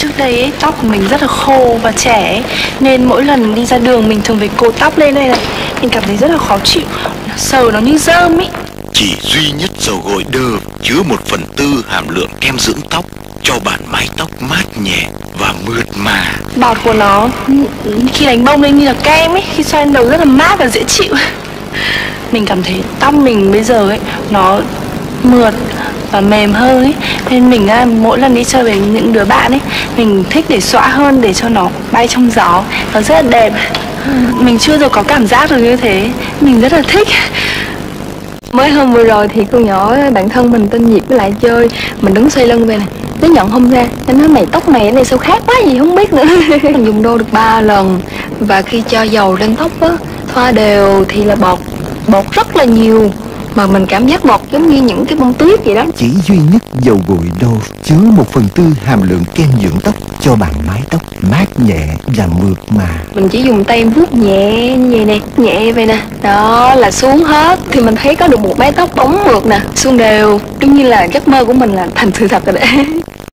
Trước đây ấy, tóc của mình rất là khô và trẻ ấy, nên mỗi lần đi ra đường mình thường phải cột tóc lên đây này. Mình cảm thấy rất là khó chịu, sờ nó như rơm ấy. Chỉ duy nhất dầu gội Dove chứa 1/4 hàm lượng kem dưỡng tóc, cho bạn mái tóc mát nhẹ và mượt mà. Bọt của nó khi đánh bông lên như là kem ấy, khi xoa lên đầu rất là mát và dễ chịu. Mình cảm thấy tóc mình bây giờ ấy nó mượt và mềm hơn ấy, nên mình mỗi lần đi chơi với những đứa bạn ấy, mình thích để xõa hơn để cho nó bay trong gió, nó rất là đẹp. Mình chưa bao giờ có cảm giác được như thế, mình rất là thích. Mới hôm vừa rồi thì con nhỏ bạn thân mình tên Diệp với lại chơi, mình đứng xoay lưng về này, nó nhận không ra, nó nói mày tóc mày này sao khác quá gì không biết nữa. Mình dùng đô được 3 lần, và khi cho dầu lên tóc á, thoa đều thì là bọt rất là nhiều, mà mình cảm giác bọt giống như những cái bông tuyết vậy đó. Chỉ duy nhất dầu gội Dove chứa 1/4 hàm lượng kem dưỡng tóc, cho bạn mái tóc mát nhẹ và mượt mà. Mình chỉ dùng tay vuốt nhẹ như vậy nè, nhẹ vậy nè, đó là xuống hết thì mình thấy có được một mái tóc bóng mượt nè, suôn đều, giống như là giấc mơ của mình là thành sự thật rồi đấy.